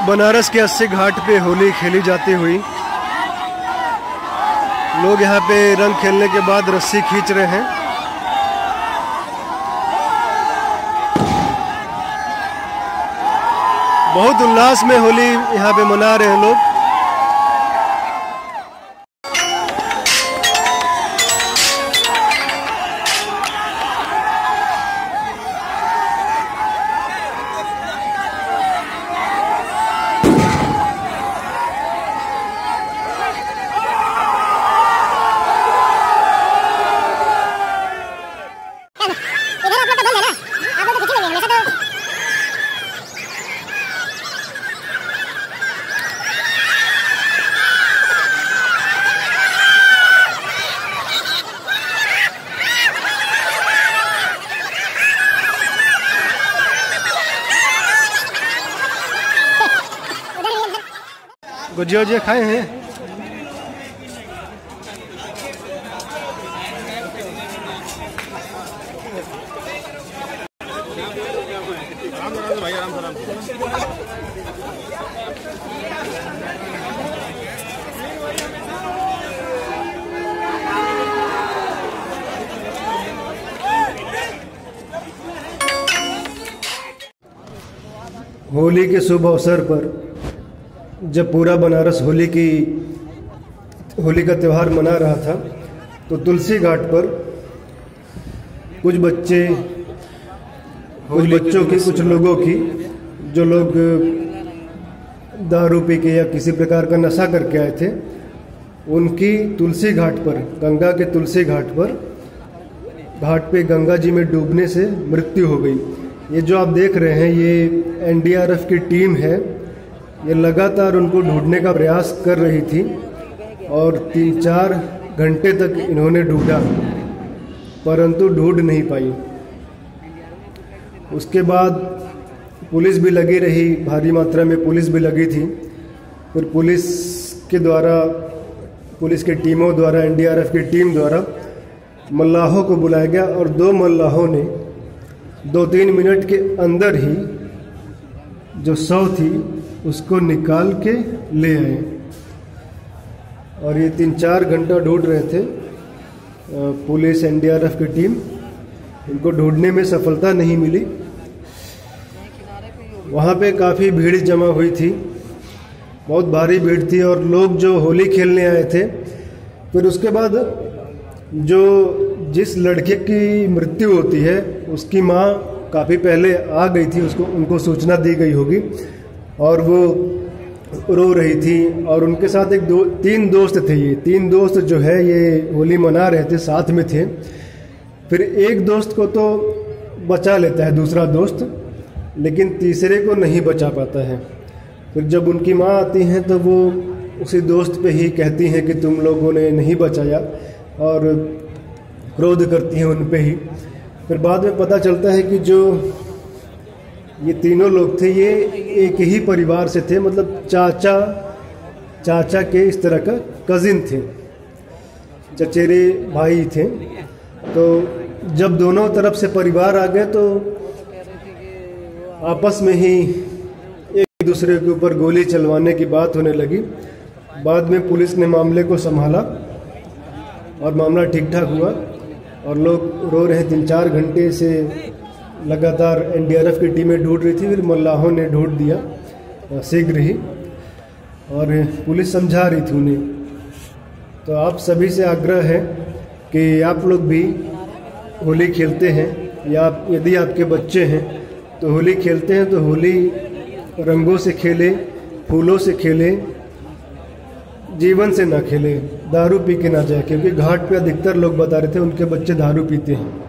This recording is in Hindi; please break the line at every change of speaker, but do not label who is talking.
बनारस के अस्सी घाट पे होली खेली जाती हुई। लोग यहाँ पे रंग खेलने के बाद रस्सी खींच रहे हैं। बहुत उल्लास में होली यहाँ पे मना रहे हैं लोग। गुजिया उजिया खाए हैं। होली के शुभ अवसर पर जब पूरा बनारस होली का त्यौहार मना रहा था, तो तुलसी घाट पर कुछ लोगों की जो लोग दारू पी के या किसी प्रकार का नशा करके आए थे, उनकी तुलसी घाट पर, गंगा के तुलसी घाट पे गंगा जी में डूबने से मृत्यु हो गई। ये जो आप देख रहे हैं, ये एनडीआरएफ की टीम है। ये लगातार उनको ढूंढने का प्रयास कर रही थी और 3-4 घंटे तक इन्होंने ढूंढा, परंतु ढूंढ नहीं पाई। उसके बाद पुलिस भी लगी रही, भारी मात्रा में पुलिस भी लगी थी। फिर पुलिस की टीमों द्वारा, एनडीआरएफ की टीम द्वारा मल्लाहों को बुलाया गया और 2 मल्लाहों ने 2-3 मिनट के अंदर ही जो शव थी उसको निकाल के ले आए। और ये 3-4 घंटा ढूंढ रहे थे पुलिस, एनडीआरएफ की टीम। इनको ढूंढने में सफलता नहीं मिली। वहाँ पे काफ़ी भीड़ जमा हुई थी, बहुत भारी भीड़ थी। और लोग जो होली खेलने आए थे, फिर उसके बाद जिस लड़के की मृत्यु होती है, उसकी माँ काफ़ी पहले आ गई थी, उनको सूचना दी गई होगी और वो रो रही थी। और उनके साथ 3 दोस्त थे। ये 3 दोस्त जो है ये होली मना रहे थे, साथ में थे। फिर एक दोस्त को तो बचा लेता है दूसरा दोस्त, लेकिन तीसरे को नहीं बचा पाता है। फिर जब उनकी माँ आती हैं तो वो उसी दोस्त पे ही कहती हैं कि तुम लोगों ने नहीं बचाया, और क्रोध करती हैं उन पे ही। फिर बाद में पता चलता है कि जो ये तीनों लोग थे, ये एक ही परिवार से थे, मतलब चाचा के इस तरह का कजिन थे, चचेरे भाई थे। तो जब दोनों तरफ से परिवार आ गए तो आपस में ही एक दूसरे के ऊपर गोली चलवाने की बात होने लगी। बाद में पुलिस ने मामले को संभाला और मामला ठीक ठाक हुआ। और लोग रो रहे हैं। 3-4 घंटे से लगातार एनडीआरएफ की टीमें ढूंढ रही थी, फिर मल्लाहों ने ढूंढ दिया शीघ्र ही, और पुलिस समझा रही थी उन्हें। तो आप सभी से आग्रह है कि आप लोग भी होली खेलते हैं, या यदि आपके बच्चे हैं तो होली खेलते हैं, तो होली रंगों से खेलें, फूलों से खेलें, जीवन से ना खेलें, दारू पी के ना जाए। क्योंकि घाट पे अधिकतर लोग बता रहे थे उनके बच्चे दारू पीते हैं।